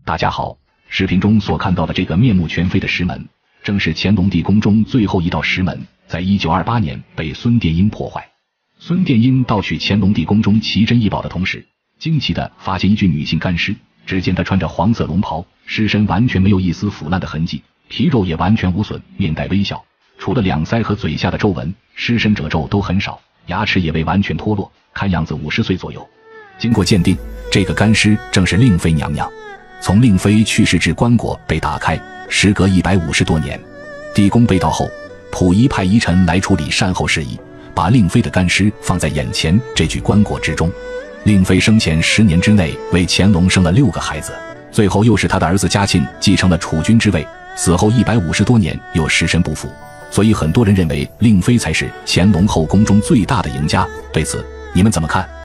大家好，视频中所看到的这个面目全非的石门，正是乾隆帝宫中最后一道石门，在1928年被孙殿英破坏。孙殿英盗取乾隆帝宫中奇珍异宝的同时，惊奇地发现一具女性干尸，只见她穿着黄色龙袍，尸身完全没有一丝腐烂的痕迹，皮肉也完全无损，面带微笑，除了两腮和嘴下的皱纹，尸身褶皱都很少，牙齿也未完全脱落，看样子50岁左右。经过鉴定，这个干尸正是令妃娘娘。从令妃去世至棺椁被打开，时隔150多年。地宫被盗后，溥仪派遗臣来处理善后事宜，把令妃的干尸放在眼前这具棺椁之中。令妃生前10年之内为乾隆生了6个孩子，最后又是他的儿子嘉庆继承了储君之位，死后150多年又尸身不复，所以很多人认为令妃才是乾隆后宫中最大的赢家。对此你们怎么看？